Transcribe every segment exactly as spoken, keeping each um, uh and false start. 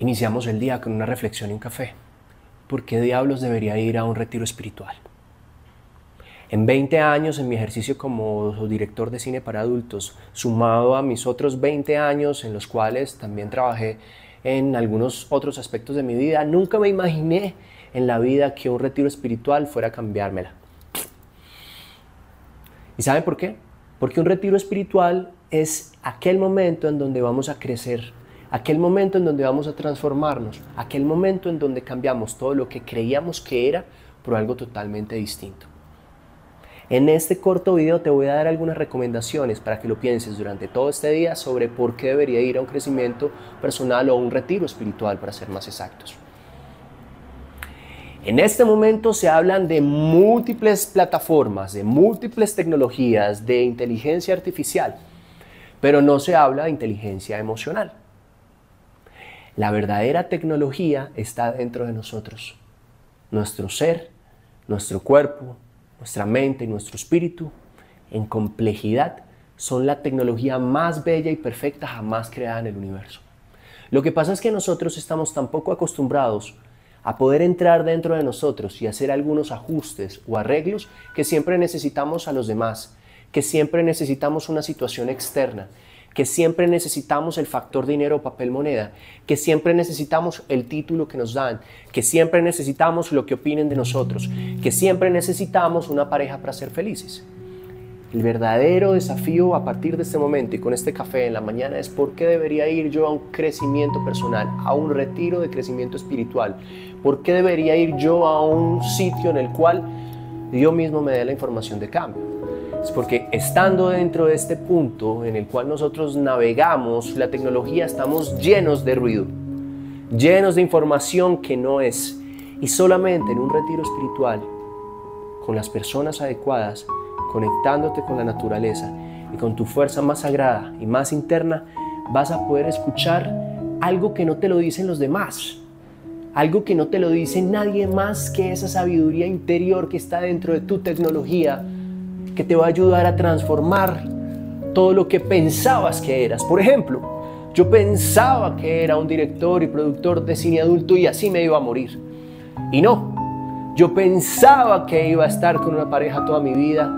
Iniciamos el día con una reflexión y un café. ¿Por qué diablos debería ir a un retiro espiritual? En veinte años en mi ejercicio como director de cine para adultos, sumado a mis otros veinte años en los cuales también trabajé en algunos otros aspectos de mi vida, nunca me imaginé en la vida que un retiro espiritual fuera a cambiármela. ¿Y saben por qué? Porque un retiro espiritual es aquel momento en donde vamos a crecer, aquel momento en donde vamos a transformarnos, aquel momento en donde cambiamos todo lo que creíamos que era por algo totalmente distinto. En este corto video te voy a dar algunas recomendaciones para que lo pienses durante todo este día sobre por qué debería ir a un crecimiento personal o a un retiro espiritual, para ser más exactos. En este momento se hablan de múltiples plataformas, de múltiples tecnologías, de inteligencia artificial, pero no se habla de inteligencia emocional. La verdadera tecnología está dentro de nosotros. Nuestro ser, nuestro cuerpo, nuestra mente y nuestro espíritu, en complejidad, son la tecnología más bella y perfecta jamás creada en el universo. Lo que pasa es que nosotros estamos tan poco acostumbrados a poder entrar dentro de nosotros y hacer algunos ajustes o arreglos que siempre necesitamos a los demás, que siempre necesitamos una situación externa, que siempre necesitamos el factor dinero o papel moneda, que siempre necesitamos el título que nos dan, que siempre necesitamos lo que opinen de nosotros, que siempre necesitamos una pareja para ser felices. El verdadero desafío a partir de este momento y con este café en la mañana es por qué debería ir yo a un crecimiento personal, a un retiro de crecimiento espiritual, por qué debería ir yo a un sitio en el cual yo mismo me dé la información de cambio. Es porque estando dentro de este punto en el cual nosotros navegamos la tecnología, estamos llenos de ruido, llenos de información que no es. Y solamente en un retiro espiritual, con las personas adecuadas, conectándote con la naturaleza y con tu fuerza más sagrada y más interna, vas a poder escuchar algo que no te lo dicen los demás, algo que no te lo dice nadie más que esa sabiduría interior que está dentro de tu tecnología, que te va a ayudar a transformar todo lo que pensabas que eras. Por ejemplo, yo pensaba que era un director y productor de cine adulto y así me iba a morir. Y no, yo pensaba que iba a estar con una pareja toda mi vida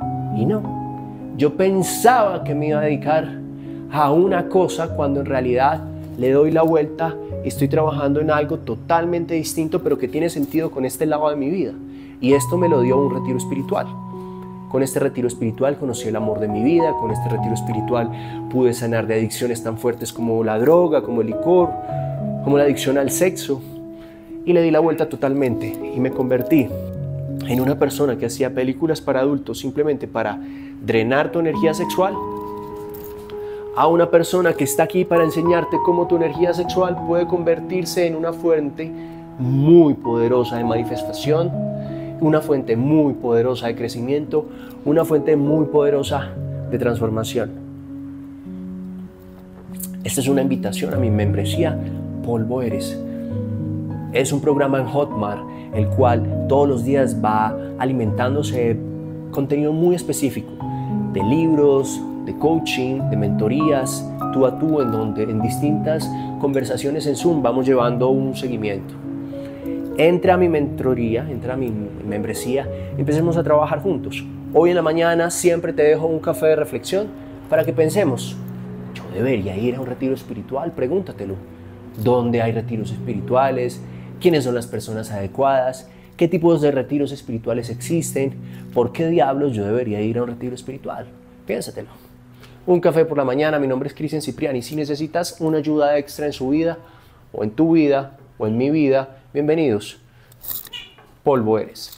y no. Yo pensaba que me iba a dedicar a una cosa cuando en realidad le doy la vuelta y estoy trabajando en algo totalmente distinto, pero que tiene sentido con este lado de mi vida. Y esto me lo dio un retiro espiritual. Con este retiro espiritual conocí el amor de mi vida, con este retiro espiritual pude sanar de adicciones tan fuertes como la droga, como el licor, como la adicción al sexo, y le di la vuelta totalmente y me convertí en una persona que hacía películas para adultos simplemente para drenar tu energía sexual, a una persona que está aquí para enseñarte cómo tu energía sexual puede convertirse en una fuente muy poderosa de manifestación, una fuente muy poderosa de crecimiento, una fuente muy poderosa de transformación. Esta es una invitación a mi membresía Polvo Eres. Es un programa en Hotmart, el cual todos los días va alimentándose de contenido muy específico, de libros, de coaching, de mentorías, tú a tú, en donde en distintas conversaciones en Zoom vamos llevando un seguimiento. Entra a mi mentoría, entra a mi membresía y empecemos a trabajar juntos. Hoy en la mañana siempre te dejo un café de reflexión para que pensemos, ¿yo debería ir a un retiro espiritual? Pregúntatelo. ¿Dónde hay retiros espirituales? ¿Quiénes son las personas adecuadas? ¿Qué tipos de retiros espirituales existen? ¿Por qué diablos yo debería ir a un retiro espiritual? Piénsatelo. Un café por la mañana, mi nombre es Cristian Cipriani. Si necesitas una ayuda extra en su vida, o en tu vida, o en mi vida, bienvenidos. Polvo Eres.